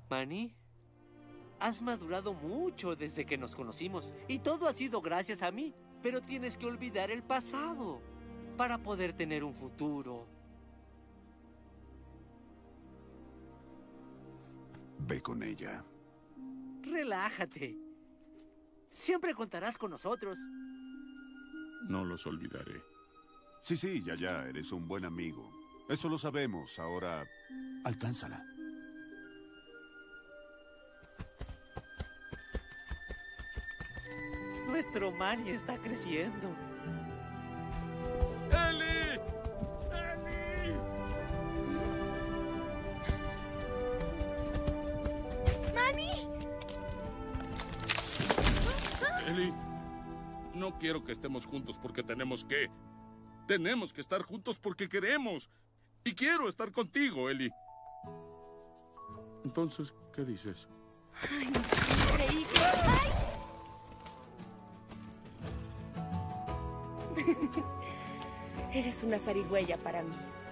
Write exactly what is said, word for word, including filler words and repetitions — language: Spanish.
Manny, has madurado mucho desde que nos conocimos. Y todo ha sido gracias a mí. Pero tienes que olvidar el pasado para poder tener un futuro. Ve con ella. Relájate. Siempre contarás con nosotros. No los olvidaré. Sí, sí, ya, ya, eres un buen amigo. Eso lo sabemos. Ahora, alcánzala. Nuestro Manny está creciendo. ¡Ellie! ¡Ellie! ¡Manny! Ellie, no quiero que estemos juntos porque tenemos que. Tenemos que estar juntos porque queremos. Y quiero estar contigo, Ellie. Entonces, ¿qué dices? ¡Ay, increíble! ¡Ay! Eres una zarigüeya para mí.